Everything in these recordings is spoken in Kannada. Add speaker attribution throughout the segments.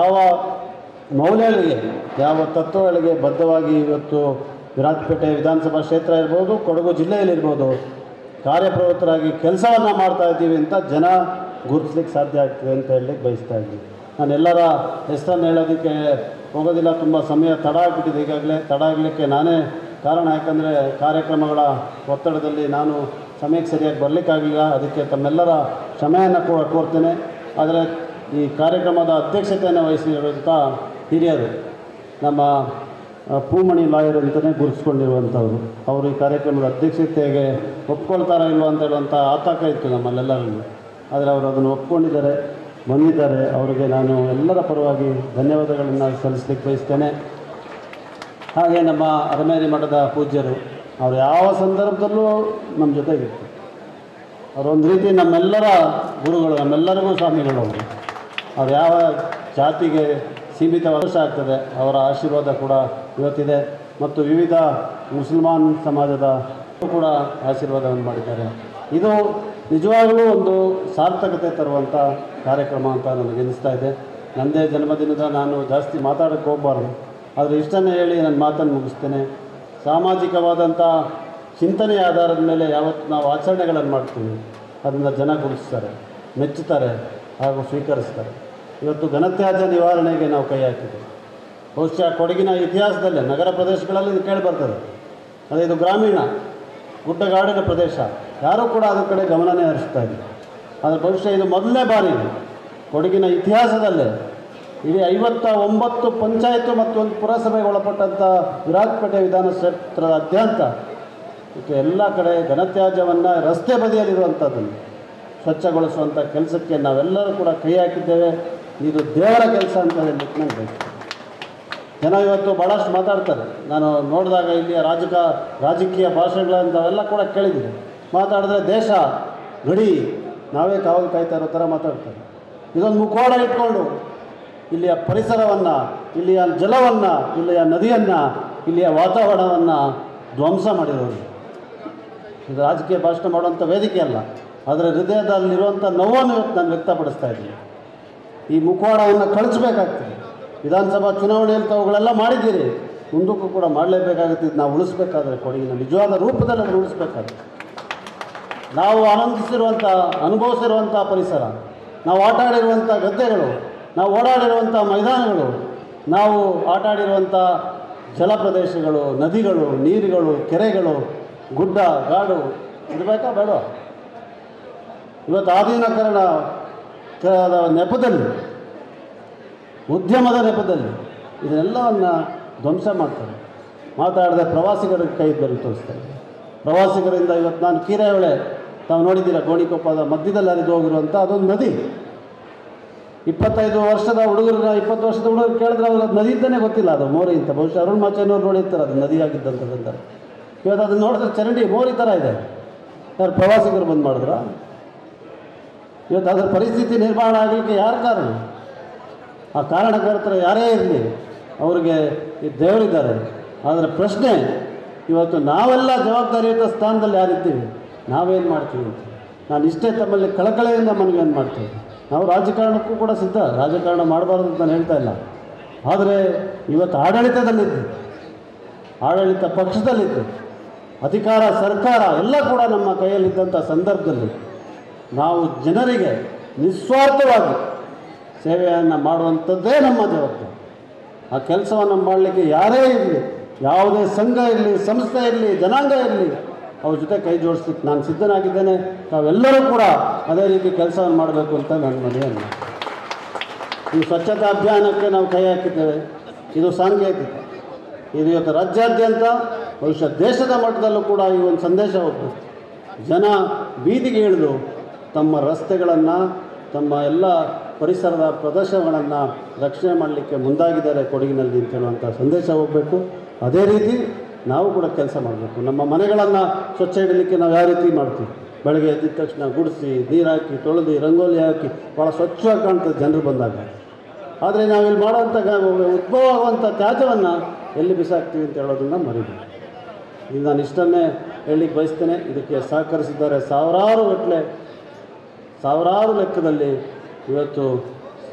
Speaker 1: ಯಾವ ಮೌಲ್ಯಗಳಿಗೆ, ಯಾವ ತತ್ವಗಳಿಗೆ ಬದ್ಧವಾಗಿ ಇವತ್ತು ವಿರಾಜಪೇಟೆ ವಿಧಾನಸಭಾ ಕ್ಷೇತ್ರ ಇರ್ಬೋದು, ಕೊಡಗು ಜಿಲ್ಲೆಯಲ್ಲಿರ್ಬೋದು ಕಾರ್ಯಪ್ರವೃತ್ತರಾಗಿ ಕೆಲಸವನ್ನು ಮಾಡ್ತಾ ಇದ್ದೀವಿ ಅಂತ ಜನ ಗುರುತಿಸ್ಲಿಕ್ಕೆ ಸಾಧ್ಯ ಆಗ್ತದೆ ಅಂತ ಹೇಳಲಿಕ್ಕೆ ಬಯಸ್ತಾ ಇದ್ದೀನಿ. ನಾನು ಎಲ್ಲರ ಹೆಸರನ್ನು ಹೇಳೋದಕ್ಕೆ ಹೋಗೋದಿಲ್ಲ, ತುಂಬ ಸಮಯ ತಡ ಆಗಿಬಿಟ್ಟಿದೆ. ಈಗಾಗಲೇ ತಡ ಆಗಲಿಕ್ಕೆ ನಾನೇ ಕಾರಣ, ಯಾಕಂದರೆ ಕಾರ್ಯಕ್ರಮಗಳ ಒತ್ತಡದಲ್ಲಿ ನಾನು ಸಮಯಕ್ಕೆ ಸರಿಯಾಗಿ ಬರಲಿಕ್ಕಾಗಲಿಲ್ಲ. ಅದಕ್ಕೆ ತಮ್ಮೆಲ್ಲರ ಕ್ಷಮೆಯನ್ನು ಕೂಡ ಕೋರ್ತೇನೆ. ಆದರೆ ಈ ಕಾರ್ಯಕ್ರಮದ ಅಧ್ಯಕ್ಷತೆಯನ್ನು ವಹಿಸಿರುವಂಥ ಹಿರಿಯರು ನಮ್ಮ ಪೂಮಣಿ ಲಾಯರ್ ಅಂತಲೇ ಗುರುತಿಸ್ಕೊಂಡಿರುವಂಥವ್ರು, ಅವರು ಈ ಕಾರ್ಯಕ್ರಮದ ಅಧ್ಯಕ್ಷತೆಗೆ ಒಪ್ಕೊಳ್ತಾರೋ ಇಲ್ವೋ ಅಂತ ಹೇಳುವಂಥ ಆತಂಕ ಇತ್ತು ನಮ್ಮಲ್ಲೆಲ್ಲರಲ್ಲೂ. ಆದರೆ ಅವರು ಅದನ್ನು ಒಪ್ಕೊಂಡಿದ್ದಾರೆ, ಬಂದಿದ್ದಾರೆ. ಅವರಿಗೆ ನಾನು ಎಲ್ಲರ ಪರವಾಗಿ ಧನ್ಯವಾದಗಳನ್ನು ಸಲ್ಲಿಸಲಿಕ್ಕೆ ಬಯಸ್ತೇನೆ. ಹಾಗೆ ನಮ್ಮ ಅರಮೇರಿ ಮಠದ ಪೂಜ್ಯರು, ಅವರು ಯಾವ ಸಂದರ್ಭದಲ್ಲೂ ನಮ್ಮ ಜೊತೆಗಿತ್ತು. ಅವರೊಂದು ರೀತಿ ನಮ್ಮೆಲ್ಲರ ಗುರುಗಳು, ನಮ್ಮೆಲ್ಲರಿಗೂ ಸ್ವಾಮಿಗಳು. ಅವ್ರು ಯಾವ ಜಾತಿಗೆ ಸೀಮಿತ ವರ್ಷ ಆಗ್ತದೆ, ಅವರ ಆಶೀರ್ವಾದ ಕೂಡ ಇವತ್ತಿದೆ. ಮತ್ತು ವಿವಿಧ ಮುಸಲ್ಮಾನ್ ಸಮಾಜದ ಕೂಡ ಆಶೀರ್ವಾದವನ್ನು ಮಾಡಿದ್ದಾರೆ. ಇದು ನಿಜವಾಗಲೂ ಒಂದು ಸಾರ್ಥಕತೆ ತರುವಂಥ ಕಾರ್ಯಕ್ರಮ ಅಂತ ನನಗೆ ಅನ್ನಿಸ್ತಾ ಇದೆ. ನನ್ನದೇ ಜನ್ಮದಿನದ ನಾನು ಜಾಸ್ತಿ ಮಾತಾಡೋಕ್ಕೆ ಹೋಗಬಾರ್ದು, ಆದರೆ ಇಷ್ಟನ್ನೇ ಹೇಳಿ ನನ್ನ ಮಾತನ್ನು ಮುಗಿಸ್ತೇನೆ. ಸಾಮಾಜಿಕವಾದಂಥ ಚಿಂತನೆಯ ಆಧಾರದ ಮೇಲೆ ಯಾವತ್ತು ನಾವು ಆಚರಣೆಗಳನ್ನು ಮಾಡ್ತೀವಿ, ಅದನ್ನು ಜನ ಗುರುತಿಸ್ತಾರೆ, ಮೆಚ್ಚುತ್ತಾರೆ ಹಾಗೂ ಸ್ವೀಕರಿಸ್ತಾರೆ. ಇವತ್ತು ಘನತ್ಯಾಜ್ಯ ನಿವಾರಣೆಗೆ ನಾವು ಕೈ ಹಾಕಿದ್ದೇವೆ. ಬಹುಶಃ ಕೊಡಗಿನ ಇತಿಹಾಸದಲ್ಲೇ ನಗರ ಪ್ರದೇಶಗಳಲ್ಲಿ ಇದು ಕೇಳಿಬರ್ತದೆ, ಅದೇ ಇದು ಗ್ರಾಮೀಣ ಗುಡ್ಡಗಾಡಿನ ಪ್ರದೇಶ, ಯಾರೂ ಕೂಡ ಅದರ ಕಡೆ ಗಮನನೇ ಹರಿಸ್ತಾ ಇಲ್ಲ. ಆದರೆ ಬಹುಶಃ ಇದು ಮೊದಲನೇ ಬಾರಿ ಕೊಡಗಿನ ಇತಿಹಾಸದಲ್ಲೇ ಇಡೀ 59 ಪಂಚಾಯತು ಮತ್ತು ಒಂದು ಪುರಸಭೆಗೆ ಒಳಪಟ್ಟಂಥ ವಿರಾಜಪೇಟೆ ವಿಧಾನ ಕ್ಷೇತ್ರದಾದ್ಯಂತ ಮತ್ತು ಎಲ್ಲ ಕಡೆ ಘನತ್ಯಾಜ್ಯವನ್ನು ರಸ್ತೆ ಬದಿಯಲ್ಲಿರುವಂಥದ್ದನ್ನು ಸ್ವಚ್ಛಗೊಳಿಸುವಂಥ ಕೆಲಸಕ್ಕೆ ನಾವೆಲ್ಲರೂ ಕೂಡ ಕೈ ಹಾಕಿದ್ದೇವೆ. ಇದು ದೇವರ ಕೆಲಸ ಅಂತ ಹೇಳಲಿಕ್ಕೆ ನನಗೆ ಬೇಕು. ಜನ ಇವತ್ತು ಭಾಳಷ್ಟು ಮಾತಾಡ್ತಾರೆ. ನಾನು ನೋಡಿದಾಗ ಇಲ್ಲಿಯ ರಾಜಕೀಯ ಭಾಷೆಗಳಂಥವೆಲ್ಲ ಕೂಡ ಕೇಳಿದ್ದೀನಿ. ಮಾತಾಡಿದ್ರೆ ದೇಶ ಗಡಿ ನಾವೇ ಕಾವಲು ಕಾಯ್ತಾ ಇರೋ ಥರ ಮಾತಾಡ್ತಾರೆ. ಇದೊಂದು ಮುಖವಾಡ ಇಟ್ಕೊಂಡು ಇಲ್ಲಿಯ ಪರಿಸರವನ್ನು, ಇಲ್ಲಿಯ ಜಲವನ್ನು, ಇಲ್ಲಿಯ ನದಿಯನ್ನು, ಇಲ್ಲಿಯ ವಾತಾವರಣವನ್ನು ಧ್ವಂಸ ಮಾಡಿರೋದು. ಇದು ರಾಜಕೀಯ ಭಾಷಣ ಮಾಡುವಂಥ ವೇದಿಕೆ ಅಲ್ಲ, ಆದರೆ ಹೃದಯದಲ್ಲಿರುವಂಥ ನೋವನ್ನು ಇವತ್ತು ನಾನು ವ್ಯಕ್ತಪಡಿಸ್ತಾ ಇದ್ದೀನಿ. ಈ ಮುಖವಾಡವನ್ನು ಕಳಿಸ್ಬೇಕಾಗ್ತದೆ. ವಿಧಾನಸಭಾ ಚುನಾವಣೆಯಲ್ಲಿ ತಾವುಗಳೆಲ್ಲ ಮಾಡಿದ್ದೀರಿ, ಮುಂದಕ್ಕೂ ಕೂಡ ಮಾಡಲೇಬೇಕಾಗುತ್ತೆ. ನಾವು ಉಳಿಸ್ಬೇಕಾದ್ರೆ ಕೊಡಗಿನ ನಿಜವಾದ ರೂಪದಲ್ಲಿ ಅದನ್ನು ಉಳಿಸ್ಬೇಕಾದ್ರೆ ನಾವು ಅನುಭವಿಸಿರುವಂಥ ಪರಿಸರ, ನಾವು ಆಟ ಆಡಿರುವಂಥ ಗದ್ದೆಗಳು, ನಾವು ಓಡಾಡಿರುವಂಥ ಮೈದಾನಗಳು, ನಾವು ಆಟ ಆಡಿರುವಂಥ ಜಲಪ್ರದೇಶಗಳು, ನದಿಗಳು, ನೀರುಗಳು, ಕೆರೆಗಳು, ಗುಡ್ಡ ಗಾಡು ಇರಬೇಕಾ ಬೇಡ? ಇವತ್ತು ಆಧುನೀಕರಣದ ನೆಪದಲ್ಲಿ, ಉದ್ಯಮದ ನೆಪದಲ್ಲಿ ಇದನ್ನೆಲ್ಲವನ್ನು ಧ್ವಂಸ ಮಾಡ್ತಾರೆ. ಮಾತಾಡದೆ ಪ್ರವಾಸಿಗರಿಗೆ ಕೈ ತೋರಿಸ್ತಾರೆ. ಪ್ರವಾಸಿಗರಿಂದ ಇವತ್ತು ನಾನು ಕೀರೆಹೊಳೆ ತಾವು ನೋಡಿದ್ದೀರ, ಗೋಣಿಕೊಪ್ಪದ ಮಧ್ಯದಲ್ಲಿ ಹರಿದು ಹೋಗಿರುವಂಥ ಅದೊಂದು ನದಿ. 20 ವರ್ಷದ ಹುಡುಗರು ಕೇಳಿದ್ರೆ ಅವ್ರು ಅದು ನದಿ ಅಂತಲೇ ಗೊತ್ತಿಲ್ಲ, ಅದು ಮೋರಿ ಅಂತ. ಬಹುಶಃ ಅರುಣ್ ಮಾಚಯ್ಯನವ್ರು ನೋಡಿರ್ತಾರೆ ಅದು ನದಿ ಆಗಿದ್ದಂಥದ್ದಂತಾರೆ. ಇವತ್ತು ಅದನ್ನು ನೋಡಿದ್ರೆ ಚರಂಡಿ ಮೋರಿ ಥರ ಇದೆ. ಯಾರು ಪ್ರವಾಸಿಗರು ಬಂದು ಮಾಡಿದ್ರ? ಇವತ್ತು ಅದರ ಪರಿಸ್ಥಿತಿ ನಿರ್ಮಾಣ ಆಗಲಿಕ್ಕೆ ಯಾರು ಕಾರಣ? ಆ ಕಾರಣಕರ್ತರು ಯಾರೇ ಇರಲಿ, ಅವರಿಗೆ ಈ ದೇವರಿದ್ದಾರೆ. ಆದರೆ ಪ್ರಶ್ನೆ ಇವತ್ತು ನಾವೆಲ್ಲ ಜವಾಬ್ದಾರಿಯುತ ಸ್ಥಾನದಲ್ಲಿ ಯಾರಿದ್ದೀವಿ, ನಾವೇನು ಮಾಡ್ತೀವಿ ಅಂತ ನಾನು ಇಷ್ಟೇ ತಮ್ಮಲ್ಲಿ ಕಳಕಳೆಯಿಂದ ಮನವಿಯನ್ನು ಮಾಡ್ತೀವಿ. ನಾವು ರಾಜಕಾರಣಕ್ಕೂ ಕೂಡ ಸಿದ್ಧ, ರಾಜಕಾರಣ ಮಾಡಬಾರ್ದು ಅಂತ ನಾನು ಹೇಳ್ತಾ ಇಲ್ಲ. ಆದರೆ ಇವತ್ತು ಆಡಳಿತದಲ್ಲಿದ್ದು, ಆಡಳಿತ ಪಕ್ಷದಲ್ಲಿದ್ದು, ಅಧಿಕಾರ ಸರ್ಕಾರ ಎಲ್ಲ ಕೂಡ ನಮ್ಮ ಕೈಯಲ್ಲಿದ್ದಂಥ ಸಂದರ್ಭದಲ್ಲಿ ನಾವು ಜನರಿಗೆ ನಿಸ್ವಾರ್ಥವಾಗಿ ಸೇವೆಯನ್ನು ಮಾಡುವಂಥದ್ದೇ ನಮ್ಮ ಜವಾಬ್ದಾರಿ. ಆ ಕೆಲಸವನ್ನು ಮಾಡಲಿಕ್ಕೆ ಯಾರೇ ಇರಲಿ, ಯಾವುದೇ ಸಂಘ ಇರಲಿ, ಸಂಸ್ಥೆ ಇರಲಿ, ಜನಾಂಗ ಇರಲಿ, ಅವ್ರ ಜೊತೆ ಕೈ ಜೋಡಿಸ್ಲಿಕ್ಕೆ ನಾನು ಸಿದ್ಧನಾಗಿದ್ದೇನೆ. ನಾವೆಲ್ಲರೂ ಕೂಡ ಅದೇ ರೀತಿ ಕೆಲಸವನ್ನು ಮಾಡಬೇಕು ಅಂತ ನನ್ನ ಮನೆಯನ್ನು. ಈ ಸ್ವಚ್ಛತಾ ಅಭಿಯಾನಕ್ಕೆ ನಾವು ಕೈ ಹಾಕಿದ್ದೇವೆ. ಇದು ಸಾಂಕೇತಿಕ. ಇದು ಇವತ್ತು ರಾಜ್ಯಾದ್ಯಂತ, ಬಹುಶಃ ದೇಶದ ಮಟ್ಟದಲ್ಲೂ ಕೂಡ ಈ ಒಂದು ಸಂದೇಶ ಹೋಗ್ಬೇಕು. ಜನ ಬೀದಿಗೆ ಇಳಿದು ತಮ್ಮ ರಸ್ತೆಗಳನ್ನು, ತಮ್ಮ ಎಲ್ಲ ಪರಿಸರದ ಪ್ರದೇಶಗಳನ್ನು ರಕ್ಷಣೆ ಮಾಡಲಿಕ್ಕೆ ಮುಂದಾಗಿದ್ದಾರೆ ಕೊಡಗಿನಲ್ಲಿ ಅಂತ ಹೇಳುವಂಥ ಸಂದೇಶ ಹೋಗಬೇಕು. ಅದೇ ರೀತಿ ನಾವು ಕೂಡ ಕೆಲಸ ಮಾಡಬೇಕು. ನಮ್ಮ ಮನೆಗಳನ್ನು ಸ್ವಚ್ಛ ಇಡಲಿಕ್ಕೆ ನಾವು ಯಾವ ರೀತಿ ಮಾಡ್ತೀವಿ? ಬೆಳಗ್ಗೆ ಎದ್ದಿದ ತಕ್ಷಣ ಗುಡಿಸಿ, ನೀರು ಹಾಕಿ, ತೊಳೆದು, ರಂಗೋಲಿ ಹಾಕಿ ಭಾಳ ಸ್ವಚ್ಛವಾಗಿ ಕಾಣ್ತದೆ ಜನರು ಬಂದಾಗ. ಆದರೆ ನಾವಿಲ್ಲಿ ಮಾಡೋವಂಥ ಉದ್ಭವ ಆಗುವಂಥ ತ್ಯಾಜ್ಯವನ್ನು ಎಲ್ಲಿ ಬಿಸಾಕ್ತೀವಿ ಅಂತ ಹೇಳೋದನ್ನು ಮರಿಬೇಕು. ಇದು ನಾನು ಇಷ್ಟನ್ನೇ ಹೇಳಲಿಕ್ಕೆ ಬಯಸ್ತೇನೆ. ಇದಕ್ಕೆ ಸಹಕರಿಸಿದ್ದಾರೆ ಸಾವಿರಾರು ಲೆಕ್ಕದಲ್ಲಿ ಇವತ್ತು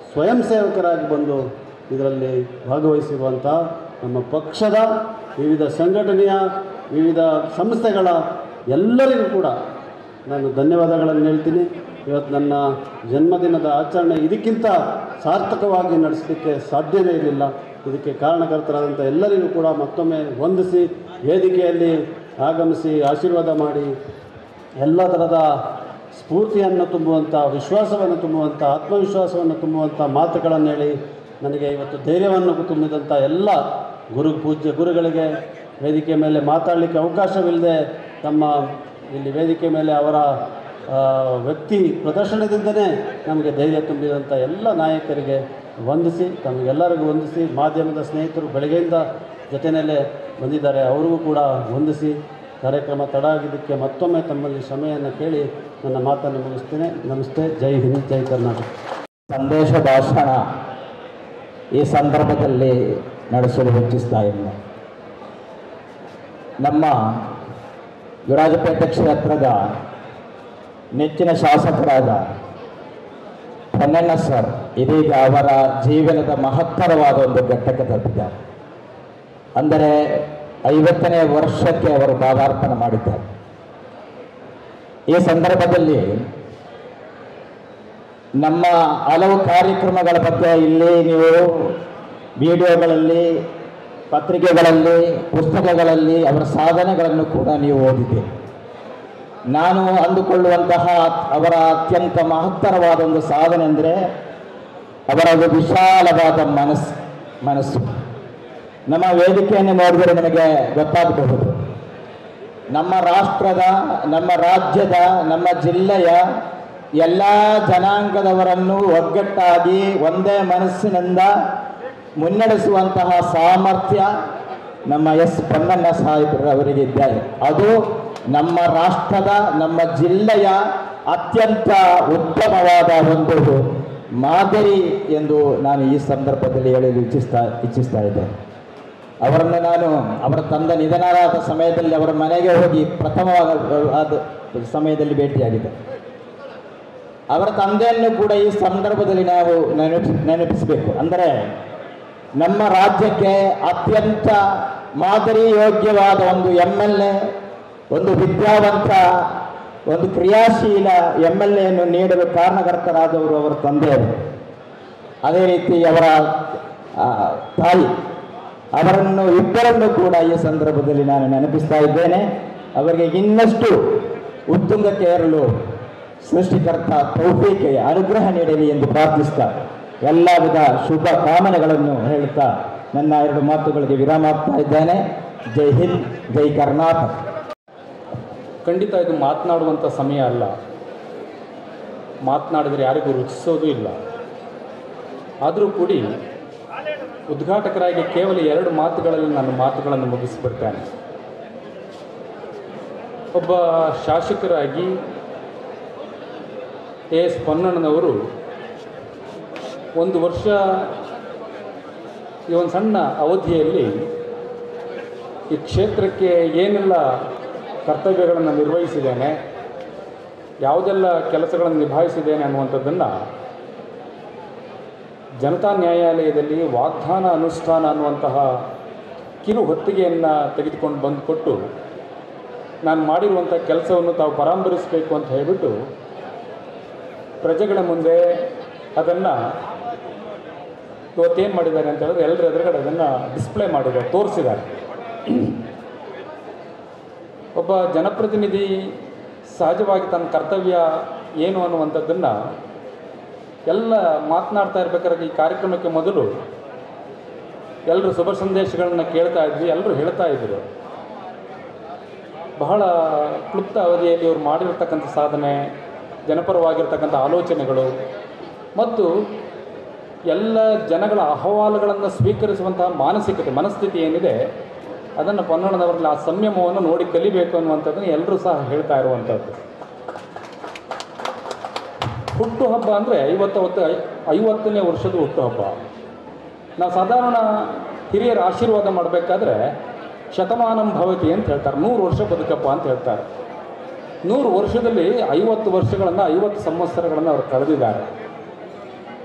Speaker 1: ಸ್ವಯಂ ಸೇವಕರಾಗಿ ಬಂದು ಇದರಲ್ಲಿ ಭಾಗವಹಿಸಿರುವಂಥ ನಮ್ಮ ಪಕ್ಷದ ವಿವಿಧ ಸಂಘಟನೆಯ ವಿವಿಧ ಸಂಸ್ಥೆಗಳ ಎಲ್ಲರಿಗೂ ಕೂಡ ನಾನು ಧನ್ಯವಾದಗಳನ್ನು ಹೇಳ್ತೀನಿ. ಇವತ್ತು ನನ್ನ ಜನ್ಮದಿನದ ಆಚರಣೆ ಇದಕ್ಕಿಂತ ಸಾರ್ಥಕವಾಗಿ ನಡೆಸಲಿಕ್ಕೆ ಸಾಧ್ಯವೇ ಇರಲಿಲ್ಲ. ಇದಕ್ಕೆ ಕಾರಣಕರ್ತರಾದಂಥ ಎಲ್ಲರಿಗೂ ಕೂಡ ಮತ್ತೊಮ್ಮೆ ವಂದಿಸಿ, ವೇದಿಕೆಯಲ್ಲಿ ಆಗಮಿಸಿ ಆಶೀರ್ವಾದ ಮಾಡಿ ಎಲ್ಲ ಥರದ ಸ್ಫೂರ್ತಿಯನ್ನು ತುಂಬುವಂಥ, ವಿಶ್ವಾಸವನ್ನು ತುಂಬುವಂಥ, ಆತ್ಮವಿಶ್ವಾಸವನ್ನು ತುಂಬುವಂಥ ಮಾತುಗಳನ್ನು ಹೇಳಿ ನನಗೆ ಇವತ್ತು ಧೈರ್ಯವನ್ನು ತುಂಬಿದಂಥ ಎಲ್ಲ ಪೂಜ್ಯ ಗುರುಗಳಿಗೆ ವೇದಿಕೆ ಮೇಲೆ ಮಾತಾಡಲಿಕ್ಕೆ ಅವಕಾಶವಿಲ್ಲದೆ ತಮ್ಮ ಇಲ್ಲಿ ವೇದಿಕೆ ಮೇಲೆ ಅವರ ವ್ಯಕ್ತಿ ಪ್ರದರ್ಶನದಿಂದಲೇ ನಮಗೆ ಧೈರ್ಯ ತುಂಬಿದಂಥ ಎಲ್ಲ ನಾಯಕರಿಗೆ ವಂದಿಸಿ, ತಮಗೆಲ್ಲರಿಗೂ ವಂದಿಸಿ, ಮಾಧ್ಯಮದ ಸ್ನೇಹಿತರು ಬೆಳಗ್ಗೆಯಿಂದ ಜೊತೆಯಲ್ಲೇ ಬಂದಿದ್ದಾರೆ, ಅವರಿಗೂ ಕೂಡ ವಂದಿಸಿ, ಕಾರ್ಯಕ್ರಮ ತಡ ಆಗಿದ್ದಕ್ಕೆ ಮತ್ತೊಮ್ಮೆ ತಮ್ಮಲ್ಲಿ ಕ್ಷಮೆಯನ್ನು ಕೇಳಿ ನನ್ನ ಮಾತನ್ನು ಮುಗಿಸ್ತೇನೆ. ನಮಸ್ತೆ. ಜೈ ಹಿಂದ್, ಜೈ ಕರ್ನಾಟಕ.
Speaker 2: ಸಂದೇಶ ಭಾಷಣ ಈ ಸಂದರ್ಭದಲ್ಲಿ ನಡೆಸಲು ಹೆಚ್ಚಿಸ್ತಾ ಇಲ್ಲ. ನಮ್ಮ ವಿರಾಜಪೇಟೆ ಕ್ಷೇತ್ರದ ನೆಚ್ಚಿನ ಶಾಸಕರಾದ ಪೊನ್ನಣ್ಣ ಸರ್ ಇದೀಗ ಅವರ ಜೀವನದ ಮಹತ್ತರವಾದ ಒಂದು ಘಟ್ಟಕ್ಕೆ ತಲುಪಿದ್ದಾರೆ. ಅಂದರೆ 50ನೇ ವರ್ಷಕ್ಕೆ ಅವರು ಪಾದಾರ್ಪಣೆ ಮಾಡಿದ್ದಾರೆ. ಈ ಸಂದರ್ಭದಲ್ಲಿ ನಮ್ಮ ಹಲವು ಕಾರ್ಯಕ್ರಮಗಳ ಬಗ್ಗೆ ಇಲ್ಲಿ ನೀವು ವಿಡಿಯೋಗಳಲ್ಲಿ, ಪತ್ರಿಕೆಗಳಲ್ಲಿ, ಪುಸ್ತಕಗಳಲ್ಲಿ ಅವರ ಸಾಧನೆಗಳನ್ನು ಕೂಡ ನೀವು ಓದಿದ್ದೀರಿ. ನಾನು ಅಂದುಕೊಳ್ಳುವಂತಹ ಅವರ ಅತ್ಯಂತ ಮಹತ್ತರವಾದ ಒಂದು ಸಾಧನೆ ಅಂದರೆ ಅವರ ಒಂದು ವಿಶಾಲವಾದ ಮನಸ್ಸು. ನಮ್ಮ ವೇದಿಕೆಯನ್ನು ನೋಡಿದರೆ ನಿಮಗೆ ಗೊತ್ತಾಗಬಹುದು. ನಮ್ಮ ರಾಷ್ಟ್ರದ, ನಮ್ಮ ರಾಜ್ಯದ, ನಮ್ಮ ಜಿಲ್ಲೆಯ ಎಲ್ಲ ಜನಾಂಗದವರನ್ನು ಒಗ್ಗಟ್ಟಾಗಿ ಒಂದೇ ಮನಸ್ಸಿನಿಂದ ಮುನ್ನಡೆಸುವಂತಹ ಸಾಮರ್ಥ್ಯ ನಮ್ಮ ಎಸ್ ಪೊನ್ನಣ್ಣ ಸಾಹೇಬರವರಿಗೆ ಇದ್ದಾರೆ. ಅದು ನಮ್ಮ ರಾಷ್ಟ್ರದ, ನಮ್ಮ ಜಿಲ್ಲೆಯ ಅತ್ಯಂತ ಉತ್ತಮವಾದ ಒಂದು ಮಾದರಿ ಎಂದು ನಾನು ಈ ಸಂದರ್ಭದಲ್ಲಿ ಹೇಳಲು ಇಚ್ಛಿಸ್ತಾ ಇದ್ದೇನೆ. ಅವರನ್ನು ನಾನು ಅವರ ತಂದೆ ನಿಧನರಾದ ಸಮಯದಲ್ಲಿ ಅವರ ಮನೆಗೆ ಹೋಗಿ ಪ್ರಥಮವಾದ ಸಮಯದಲ್ಲಿ ಭೇಟಿಯಾಗಿದೆ. ಅವರ ತಂದೆಯನ್ನು ಕೂಡ ಈ ಸಂದರ್ಭದಲ್ಲಿ ನಾವು ನೆನಪಿಸಬೇಕು. ಅಂದರೆ ನಮ್ಮ ರಾಜ್ಯಕ್ಕೆ ಅತ್ಯಂತ ಮಾದರಿ ಯೋಗ್ಯವಾದ ಒಂದು MLA, ಒಂದು ವಿದ್ಯಾವಂತ, ಒಂದು ಕ್ರಿಯಾಶೀಲ MLA ನೀಡಲು ಕಾರಣಕರ್ತರಾದವರು ಅವರ ತಂದೆಯವರು. ಅದೇ ರೀತಿ ಅವರ ತಾಯಿ, ಅವರನ್ನು ಇಬ್ಬರನ್ನು ಕೂಡ ಈ ಸಂದರ್ಭದಲ್ಲಿ ನಾನು ನೆನಪಿಸ್ತಾ ಇದ್ದೇನೆ. ಅವರಿಗೆ ಇನ್ನಷ್ಟು ಉತ್ತುಂಗಕ್ಕೆ ಏರಲು ಸೃಷ್ಟಿಕರ್ತ ತೌಫೀಕೆ ಅನುಗ್ರಹ ನೀಡಲಿ ಎಂದು ಪ್ರಾರ್ಥಿಸ್ತಾ ಎಲ್ಲ ವಿಧ ಶುಭ ಕಾಮನೆಗಳನ್ನು ಹೇಳುತ್ತಾ ನನ್ನ 2 ಮಾತುಗಳಿಗೆ ವಿರಾಮ ಆಗ್ತಾ ಇದ್ದೇನೆ. ಜೈ ಹಿಂದ್, ಜೈ ಕರ್ನಾಟಕ.
Speaker 3: ಖಂಡಿತ ಇದು ಮಾತನಾಡುವಂಥ ಸಮಯ ಅಲ್ಲ. ಮಾತನಾಡಿದರೆ ಯಾರಿಗೂ ರುಚಿಸೋದು ಇಲ್ಲ. ಆದರೂ ಕೂಡಿ ಉದ್ಘಾಟಕರಾಗಿ ಕೇವಲ 2 ಮಾತುಗಳಲ್ಲಿ ನನ್ನ ಮಾತುಗಳನ್ನು ಮುಗಿಸಿಬಿಡ್ತೇನೆ. ಒಬ್ಬ ಶಾಸಕರಾಗಿ ಎಸ್ ಪೊನ್ನಣ್ಣನವರು 1 ವರ್ಷ ಈ ಒಂದು ಸಣ್ಣ ಅವಧಿಯಲ್ಲಿ ಈ ಕ್ಷೇತ್ರಕ್ಕೆ ಏನೆಲ್ಲ ಕರ್ತವ್ಯಗಳನ್ನು ನಿರ್ವಹಿಸಿದ್ದೇನೆ, ಯಾವುದೆಲ್ಲ ಕೆಲಸಗಳನ್ನು ನಿಭಾಯಿಸಿದ್ದೇನೆ ಅನ್ನುವಂಥದ್ದನ್ನು ಜನತಾ ನ್ಯಾಯಾಲಯದಲ್ಲಿ ವಾಗ್ದಾನ ಅನುಷ್ಠಾನ ಅನ್ನುವಂತಹ ಕಿರು ಹೊತ್ತಿಗೆಯನ್ನು ತೆಗೆದುಕೊಂಡು ಬಂದು ಕೊಟ್ಟು ನಾನು ಮಾಡಿರುವಂಥ ಕೆಲಸವನ್ನು ತಾವು ಪರಾಮರ್ಶಿಸಬೇಕು ಅಂತ ಹೇಳಿಬಿಟ್ಟು ಪ್ರಜೆಗಳ ಮುಂದೆ ಅದನ್ನು ಇವತ್ತೇನು ಮಾಡಿದ್ದಾರೆ ಅಂತ ಹೇಳಿದ್ರೆ ಎಲ್ಲರ ಎದುರುಗಡೆ ಅದನ್ನು ಡಿಸ್ಪ್ಲೇ ಮಾಡಿದ್ದಾರೆ, ತೋರಿಸಿದ್ದಾರೆ. ಒಬ್ಬ ಜನಪ್ರತಿನಿಧಿ ಸಹಜವಾಗಿ ತನ್ನ ಕರ್ತವ್ಯ ಏನು ಅನ್ನುವಂಥದ್ದನ್ನು ಎಲ್ಲ ಮಾತನಾಡ್ತಾ ಇರ್ಬೇಕಾದ್ರೆ ಈ ಕಾರ್ಯಕ್ರಮಕ್ಕೆ ಮೊದಲು ಎಲ್ಲರೂ ಶುಭ ಸಂದೇಶಗಳನ್ನು ಕೇಳ್ತಾ ಇದ್ವಿ, ಎಲ್ಲರೂ ಹೇಳ್ತಾ ಇದ್ದರು. ಬಹಳ ಕ್ಲುಪ್ತ ಅವಧಿಯಲ್ಲಿ ಇವರು ಮಾಡಿರ್ತಕ್ಕಂಥ ಸಾಧನೆ, ಜನಪರವಾಗಿರ್ತಕ್ಕಂಥ ಆಲೋಚನೆಗಳು ಮತ್ತು ಎಲ್ಲ ಜನಗಳ ಅಹವಾಲುಗಳನ್ನು ಸ್ವೀಕರಿಸುವಂತಹ ಮನಸ್ಥಿತಿ ಏನಿದೆ ಅದನ್ನು ಪೊನ್ನಣ್ಣನವರಲ್ಲಿ ಆ ಸಂಯಮವನ್ನು ನೋಡಿ ಕಲಿಬೇಕು ಅನ್ನುವಂಥದ್ದನ್ನು ಎಲ್ಲರೂ ಸಹ ಹೇಳ್ತಾ ಇರುವಂಥದ್ದು. ಹುಟ್ಟುಹಬ್ಬ ಅಂದರೆ 50ನೇ ವರ್ಷದ ಹುಟ್ಟುಹಬ್ಬ. ನಾವು ಸಾಧಾರಣ ಹಿರಿಯರ ಆಶೀರ್ವಾದ ಮಾಡಬೇಕಾದ್ರೆ ಶತಮಾನಂ ಭವತಿ ಅಂತ ಹೇಳ್ತಾರೆ, 100 ವರ್ಷ ಬದುಕಪ್ಪ ಅಂತ ಹೇಳ್ತಾರೆ. 100 ವರ್ಷದಲ್ಲಿ 50 ವರ್ಷಗಳನ್ನು 50 ಸಂವತ್ಸರಗಳನ್ನು ಅವರು ಕಳೆದಿದ್ದಾರೆ.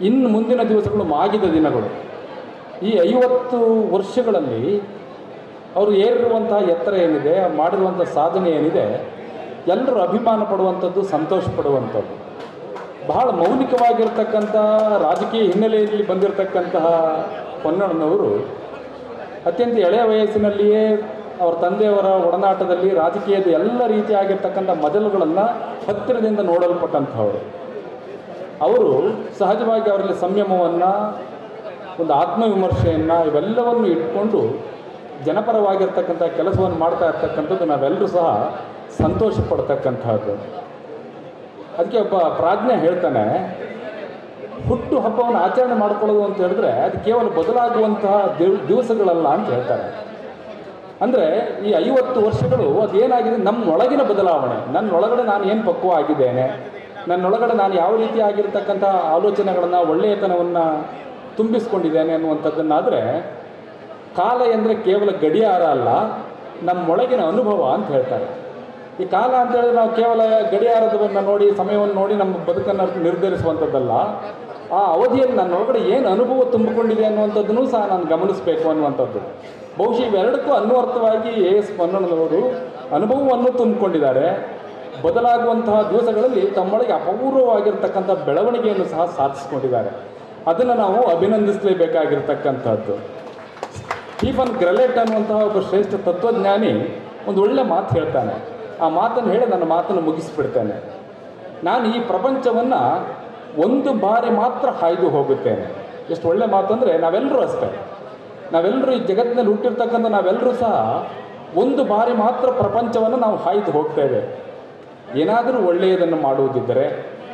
Speaker 3: ಇನ್ನು ಮುಂದಿನ ದಿವಸಗಳು ಮಾಗಿದ ದಿನಗಳು. ಈ 50 ವರ್ಷಗಳಲ್ಲಿ ಅವರು ಏರಿರುವಂತಹ ಎತ್ತರ ಏನಿದೆ, ಮಾಡಿರುವಂಥ ಸಾಧನೆ ಏನಿದೆ, ಎಲ್ಲರೂ ಅಭಿಮಾನ ಪಡುವಂಥದ್ದು, ಸಂತೋಷ ಪಡುವಂಥದ್ದು. ಬಹಳ ಮೌಲಿಕವಾಗಿರ್ತಕ್ಕಂಥ ರಾಜಕೀಯ ಹಿನ್ನೆಲೆಯಲ್ಲಿ ಬಂದಿರತಕ್ಕಂತಹ ಪೊನ್ನಣ್ಣನವರು ಅತ್ಯಂತ ಎಳೆಯ ವಯಸ್ಸಿನಲ್ಲಿಯೇ ಅವರ ತಂದೆಯವರ ಒಡನಾಟದಲ್ಲಿ ರಾಜಕೀಯದ ಎಲ್ಲ ರೀತಿಯಾಗಿರ್ತಕ್ಕಂಥ ಮಜಲುಗಳನ್ನು ಹತ್ತಿರದಿಂದ ನೋಡಲ್ಪಟ್ಟಂಥವರು. ಅವರು ಸಹಜವಾಗಿ ಅವರಲ್ಲಿ ಸಂಯಮವನ್ನು, ಒಂದು ಆತ್ಮವಿಮರ್ಶೆಯನ್ನು, ಇವೆಲ್ಲವನ್ನು ಇಟ್ಕೊಂಡು ಜನಪರವಾಗಿರ್ತಕ್ಕಂಥ ಕೆಲಸವನ್ನು ಮಾಡ್ತಾ ಇರ್ತಕ್ಕಂಥದ್ದು ನಾವೆಲ್ಲರೂ ಸಹ ಸಂತೋಷ ಪಡ್ತಕ್ಕಂಥದ್ದು. ಅದಕ್ಕೆ ಒಬ್ಬ ಪ್ರಾಜ್ಞೆ ಹೇಳ್ತಾನೆ, ಹುಟ್ಟು ಹಬ್ಬವನ್ನು ಆಚರಣೆ ಮಾಡ್ಕೊಳ್ಳೋದು ಅಂತ ಹೇಳಿದ್ರೆ ಅದು ಕೇವಲ ಬದಲಾಗುವಂತಹ ದಿವಸಗಳಲ್ಲ ಅಂತ ಹೇಳ್ತಾರೆ. ಅಂದರೆ ಈ 50 ವರ್ಷಗಳು ಅದೇನಾಗಿದೆ, ನಮ್ಮೊಳಗಿನ ಬದಲಾವಣೆ. ನನ್ನೊಳಗಡೆ ನಾನು ಏನು ಪಕ್ವ ಆಗಿದ್ದೇನೆ, ನನ್ನೊಳಗಡೆ ನಾನು ಯಾವ ರೀತಿಯಾಗಿರ್ತಕ್ಕಂಥ ಆಲೋಚನೆಗಳನ್ನು, ಒಳ್ಳೆಯತನವನ್ನು ತುಂಬಿಸ್ಕೊಂಡಿದ್ದೇನೆ ಅನ್ನುವಂಥದ್ದನ್ನಾದರೆ, ಕಾಲ ಎಂದರೆ ಕೇವಲ ಗಡಿಯಾರ ಅಲ್ಲ, ನಮ್ಮೊಳಗಿನ ಅನುಭವ ಅಂತ ಹೇಳ್ತಾರೆ. ಈ ಕಾಲ ಅಂತ ಹೇಳಿದ್ರೆ ನಾವು ಕೇವಲ ಗಡಿಯಾರದವನ್ನು ನೋಡಿ, ಸಮಯವನ್ನು ನೋಡಿ ನಮ್ಮ ಬದುಕನ್ನು ನಿರ್ಧರಿಸುವಂಥದ್ದಲ್ಲ. ಆ ಅವಧಿಯಲ್ಲಿ ನನ್ನೊಳಗಡೆ ಏನು ಅನುಭವ ತುಂಬಿಕೊಂಡಿದೆ ಅನ್ನುವಂಥದ್ದನ್ನು ಸಹ ನಾನು ಗಮನಿಸಬೇಕು ಅನ್ನುವಂಥದ್ದು. ಬಹುಶಃ ಇವೆರಡಕ್ಕೂ ಅನ್ವರ್ಥವಾಗಿ ಎಸ್ ಪೊನ್ನಣ್ಣನವರು ಅನುಭವವನ್ನು ತುಂಬಿಕೊಂಡಿದ್ದಾರೆ. ಬದಲಾಗುವಂತಹ ದಿವಸಗಳಲ್ಲಿ ತಮ್ಮೊಳಗೆ ಅಪೂರ್ವವಾಗಿರ್ತಕ್ಕಂಥ ಬೆಳವಣಿಗೆಯನ್ನು ಸಹ ಸಾಧಿಸಿಕೊಂಡಿದ್ದಾರೆ. ಅದನ್ನು ನಾವು ಅಭಿನಂದಿಸಲೇಬೇಕಾಗಿರ್ತಕ್ಕಂಥದ್ದು. ಸ್ಟೀಫನ್ ಗ್ರೆಲೆಟ್ ಅನ್ನುವಂತಹ ಒಬ್ಬ ಶ್ರೇಷ್ಠ ತತ್ವಜ್ಞಾನಿ ಒಂದು ಒಳ್ಳೆ ಮಾತು ಹೇಳ್ತಾನೆ. ಆ ಮಾತನ್ನು ಹೇಳಿ ನನ್ನ ಮಾತನ್ನು ಮುಗಿಸಿಬಿಡ್ತೇನೆ. ನಾನು ಈ ಪ್ರಪಂಚವನ್ನು ಒಂದು ಬಾರಿ ಮಾತ್ರ ಹಾಯ್ದು ಹೋಗುತ್ತೇನೆ. ಎಷ್ಟು ಒಳ್ಳೆ ಮಾತು ಅಂದರೆ, ನಾವೆಲ್ಲರೂ ಅಷ್ಟೇ, ನಾವೆಲ್ಲರೂ ಈ ಜಗತ್ತಿನಲ್ಲಿ ಹುಟ್ಟಿರ್ತಕ್ಕಂಥ ನಾವೆಲ್ಲರೂ ಸಹ ಒಂದು ಬಾರಿ ಮಾತ್ರ ಪ್ರಪಂಚವನ್ನು ನಾವು ಹಾಯ್ದು ಹೋಗ್ತೇವೆ. ಏನಾದರೂ ಒಳ್ಳೆಯದನ್ನು ಮಾಡುವುದಿದ್ದರೆ,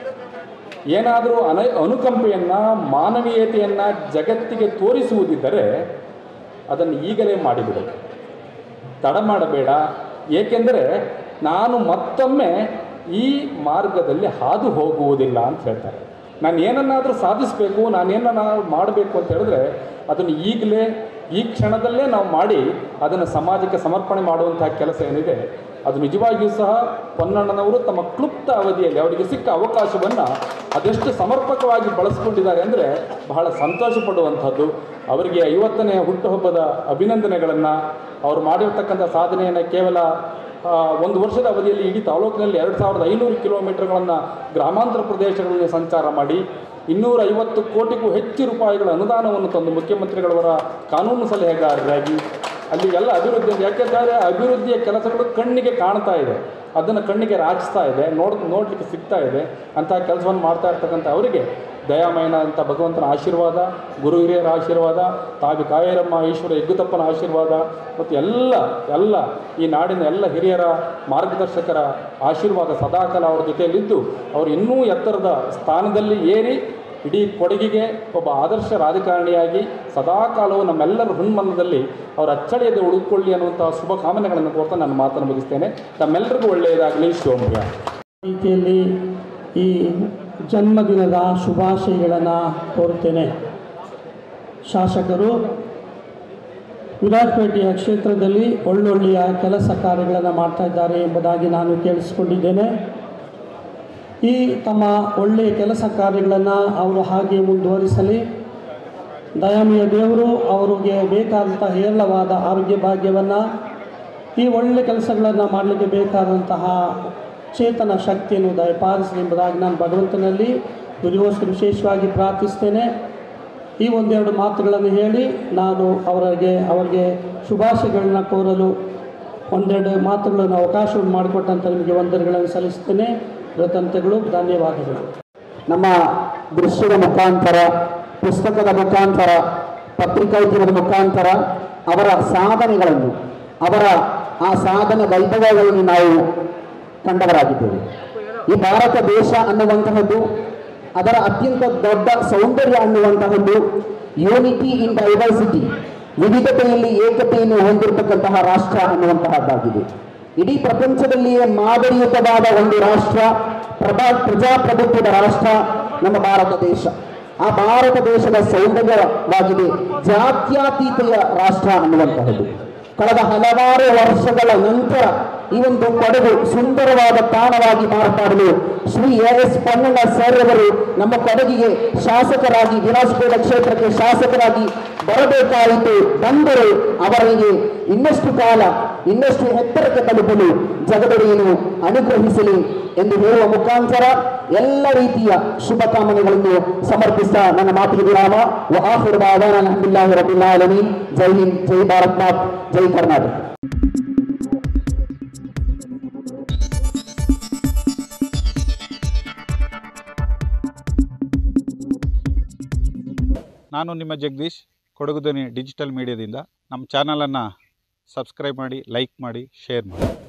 Speaker 3: ಏನಾದರೂ ಅನುಕಂಪೆಯನ್ನು, ಮಾನವೀಯತೆಯನ್ನು ಜಗತ್ತಿಗೆ ತೋರಿಸುವುದಿದ್ದರೆ ಅದನ್ನು ಈಗಲೇ ಮಾಡಿಬಿಡು, ತಡ ಮಾಡಬೇಡ. ಏಕೆಂದರೆ ನಾನು ಮತ್ತೊಮ್ಮೆ ಈ ಮಾರ್ಗದಲ್ಲಿ ಹಾದು ಹೋಗುವುದಿಲ್ಲ ಅಂತ ಹೇಳ್ತಾರೆ. ನಾನು ಏನನ್ನಾದರೂ ಸಾಧಿಸಬೇಕು, ನಾನೇನನ್ನಾದರೂ ಮಾಡಬೇಕು ಅಂತ ಹೇಳಿದ್ರೆ ಅದನ್ನು ಈಗಲೇ, ಈ ಕ್ಷಣದಲ್ಲೇ ನಾವು ಮಾಡಿ ಅದನ್ನು ಸಮಾಜಕ್ಕೆ ಸಮರ್ಪಣೆ ಮಾಡುವಂತಹ ಕೆಲಸ ಏನಿದೆ, ಅದು ನಿಜವಾಗಿಯೂ ಸಹ ಪೊನ್ನಣ್ಣನವರು ತಮ್ಮ ಕ್ಲುಪ್ತ ಅವಧಿಯಲ್ಲಿ ಅವರಿಗೆ ಸಿಕ್ಕ ಅವಕಾಶವನ್ನು ಅದೆಷ್ಟು ಸಮರ್ಪಕವಾಗಿ ಬಳಸ್ಕೊಂಡಿದ್ದಾರೆ ಅಂದರೆ ಬಹಳ ಸಂತೋಷ ಪಡುವಂಥದ್ದು. ಅವರಿಗೆ 50ನೇ ಹುಟ್ಟುಹಬ್ಬದ ಅಭಿನಂದನೆಗಳನ್ನು. ಅವರು ಮಾಡಿರ್ತಕ್ಕಂಥ ಸಾಧನೆಯನ್ನು ಕೇವಲ ಒಂದು ವರ್ಷದ ಅವಧಿಯಲ್ಲಿ ಇಡೀ ತಾಲೂಕಿನಲ್ಲಿ 2500 ಕಿಲೋಮೀಟರ್ಗಳನ್ನು ಗ್ರಾಮಾಂತರ ಪ್ರದೇಶಗಳಲ್ಲಿ ಸಂಚಾರ ಮಾಡಿ 250 ಕೋಟಿಗೂ ಹೆಚ್ಚು ರೂಪಾಯಿಗಳ ಅನುದಾನವನ್ನು ತಂದು ಮುಖ್ಯಮಂತ್ರಿಗಳವರ ಕಾನೂನು ಸಲಹೆಗಾರರಾಗಿ ಅಲ್ಲಿ ಎಲ್ಲ ಅಭಿವೃದ್ಧಿ, ಯಾಕೆಂದರೆ ಅಭಿವೃದ್ಧಿಯ ಕೆಲಸಗಳು ಕಣ್ಣಿಗೆ ಕಾಣ್ತಾ ಇದೆ, ಅದನ್ನು ಕಣ್ಣಿಗೆ ರಾಚಿಸ್ತಾ ಇದೆ, ನೋಡಲಿಕ್ಕೆ ಸಿಗ್ತಾ ಇದೆ. ಅಂತಹ ಕೆಲಸವನ್ನು ಮಾಡ್ತಾ ಇರ್ತಕ್ಕಂಥ ಅವರಿಗೆ ದಯಾಮಯನಾದಂಥ ಭಗವಂತನ ಆಶೀರ್ವಾದ, ಗುರು ಹಿರಿಯರ ಆಶೀರ್ವಾದ, ತಾವಿ ಕಾವೇರಮ್ಮ ಈಶ್ವರ ಯಗ್ಗುತಪ್ಪನ ಆಶೀರ್ವಾದ ಮತ್ತು ಎಲ್ಲ ಈ ನಾಡಿನ ಎಲ್ಲ ಹಿರಿಯರ ಮಾರ್ಗದರ್ಶಕರ ಆಶೀರ್ವಾದ ಸದಾಕಾಲ ಅವ್ರ ಜೊತೆಯಲ್ಲಿದ್ದು ಅವರು ಇನ್ನೂ ಎತ್ತರದ ಸ್ಥಾನದಲ್ಲಿ ಏರಿ ಇಡೀ ಕೊಡಗಿಗೆ ಒಬ್ಬ ಆದರ್ಶ ರಾಜಕಾರಣಿಯಾಗಿ ಸದಾಕಾಲವು ನಮ್ಮೆಲ್ಲರ ಹುನ್ಮನದಲ್ಲಿ ಅವರ ಅಚ್ಚಳಿಯದೆ ಉಳಿದುಕೊಳ್ಳಿ ಅನ್ನುವಂಥ ಶುಭ ಕಾಮನೆಗಳನ್ನು ಕೋರ್ತಾ ನಾನು ಮಾತನ್ನು ಮುಗಿಸ್ತೇನೆ. ತಮ್ಮೆಲ್ಲರಿಗೂ ಒಳ್ಳೆಯದಾಗಲಿ. ಶೋಮ್ಯ
Speaker 4: ರೀತಿಯಲ್ಲಿ ಈ ಜನ್ಮದಿನದ ಶುಭಾಶಯಗಳನ್ನು ಕೋರುತ್ತೇನೆ. ಶಾಸಕರು ವಿರಾಜಪೇಟೆಯ ಕ್ಷೇತ್ರದಲ್ಲಿ ಒಳ್ಳೊಳ್ಳೆಯ ಕೆಲಸ ಕಾರ್ಯಗಳನ್ನು ಮಾಡ್ತಾ ಇದ್ದಾರೆ ಎಂಬುದಾಗಿ ನಾನು ಕೇಳಿಸಿಕೊಂಡಿದ್ದೇನೆ. ಈ ತಮ್ಮ ಒಳ್ಳೆಯ ಕೆಲಸ ಕಾರ್ಯಗಳನ್ನು ಅವರು ಹಾಗೆ ಮುಂದುವರಿಸಲಿ. ದಯಾಮಯ ದೇವರು ಅವರಿಗೆ ಬೇಕಾದಂಥ ಹೇರಳವಾದ ಆರೋಗ್ಯ ಭಾಗ್ಯವನ್ನು, ಈ ಒಳ್ಳೆಯ ಕೆಲಸಗಳನ್ನು ಮಾಡಲಿಕ್ಕೆ ಬೇಕಾದಂತಹ ಚೇತನ ಶಕ್ತಿಯನ್ನು ದಯಪಾಲಿಸಲಿ ಎಂಬುದಾಗಿ ನಾನು ಭಗವಂತನಲ್ಲಿ ದುರ್ಯೋಸ್ಕರ ವಿಶೇಷವಾಗಿ ಪ್ರಾರ್ಥಿಸ್ತೇನೆ. ಈ ಒಂದೆರಡು ಮಾತುಗಳನ್ನು ಹೇಳಿ ನಾನು ಅವರಿಗೆ ಶುಭಾಶಯಗಳನ್ನ ಕೋರಲು ಒಂದೆರಡು ಮಾತುಗಳನ್ನು ಅವಕಾಶವನ್ನು ಮಾಡಿಕೊಟ್ಟಂಥ ನಿಮಗೆ ವಂದನೆಗಳನ್ನು ಸಲ್ಲಿಸ್ತೇನೆ. ಕೃತಜ್ಞತೆಗಳು, ಧನ್ಯವಾದಗಳು.
Speaker 2: ನಮ್ಮ ದೃಶ್ಯದ ಮುಖಾಂತರ, ಪುಸ್ತಕದ ಮುಖಾಂತರ, ಪತ್ರಿಕೋದ್ಯಮದ ಮುಖಾಂತರ ಅವರ ಸಾಧನೆಗಳನ್ನು, ಅವರ ಆ ಸಾಧನೆ ವೈಭವಗಳನ್ನು ನಾವು ಕಂಡವರಾಗಿದ್ದೇವೆ. ಈ ಭಾರತ ದೇಶ ಅನ್ನುವಂತಹದ್ದು, ಅದರ ಅತ್ಯಂತ ದೊಡ್ಡ ಸೌಂದರ್ಯ ಅನ್ನುವಂತಹದ್ದು ಯೂನಿಟಿ ಇನ್ ಡೈವರ್ಸಿಟಿ, ವಿವಿಧತೆಯಲ್ಲಿ ಏಕತೆಯನ್ನು ಹೊಂದಿರತಕ್ಕಂತಹ ರಾಷ್ಟ್ರ ಅನ್ನುವಂತಹದ್ದಾಗಿದೆ. ಇಡೀ ಪ್ರಪಂಚದಲ್ಲಿಯೇ ಮಾದರಿಯುತವಾದ ಒಂದು ರಾಷ್ಟ್ರ, ಪ್ರಜಾಪ್ರಭುತ್ವದ ರಾಷ್ಟ್ರ ನಮ್ಮ ಭಾರತ ದೇಶ. ಆ ಭಾರತ ದೇಶದ ಸೌಂದರ್ಯವಾಗಿದೆ ಜಾತ್ಯತೀತೆಯ ರಾಷ್ಟ್ರ ಅನ್ನುವಂತಹದ್ದು. ಕಳೆದ ಹಲವಾರು ವರ್ಷಗಳ ನಂತರ ಈ ಒಂದು ಕೊಡಗು ಸುಂದರವಾದ ತಾಣವಾಗಿ ಮಾರ್ಪಾಡಲು ಶ್ರೀ ಎಸ್ ಪೊನ್ನಣ್ಣ ಸರ್ ಅವರು ನಮ್ಮ ಕೊಡಗಿಗೆ ಶಾಸಕರಾಗಿ ವಿಲಾಸಪೇಟ ಕ್ಷೇತ್ರಕ್ಕೆ ಶಾಸಕರಾಗಿ ಬರಬೇಕಾಯಿತು. ಬಂದರು. ಅವರಿಗೆ ಇನ್ನಷ್ಟು ಕಾಲ ಇನ್ನಷ್ಟು ಎತ್ತರಕ್ಕೆ ತಲುಪಲು ಜಗದೊಡೆಯನು ಅನುಗ್ರಹಿಸಲಿ ಎಂದು ಹೇಳುವ ಮುಖಾಂತರ ಎಲ್ಲ ರೀತಿಯ ಶುಭಕಾಮನೆಗಳನ್ನು ಸಮರ್ಪಿಸ್ತಾ ನನ್ನ ಮಾತಿಗೆ ವಿರಾಮ. ವಆಖಿರು ದಅವಾನಾ ಅಲ್ಹಮ್ದುಲಿಲ್ಲಾಹಿ ರಬ್ಬಿಲ್ ಆಲಮೀನ್. ಜೈ ಹಿಂದ್, ಜೈ ಭಾರತ್ ಮಾತ್, ಜೈ ಕರ್ನಾಟಕ.
Speaker 5: ನಾನು ನಿಮ್ಮ ಜಗದೀಶ್, ಕೊಡಗು ಧ್ವನಿ ಡಿಜಿಟಲ್ ಮೀಡಿಯಾದಿಂದ. ನಮ್ಮ ಚಾನಲನ್ನು ಸಬ್ಸ್ಕ್ರೈಬ್ ಮಾಡಿ, ಲೈಕ್ ಮಾಡಿ, ಶೇರ್ ಮಾಡಿ.